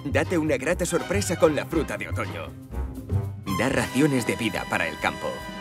Date una grata sorpresa con la fruta de otoño. Da raciones de vida para el campo.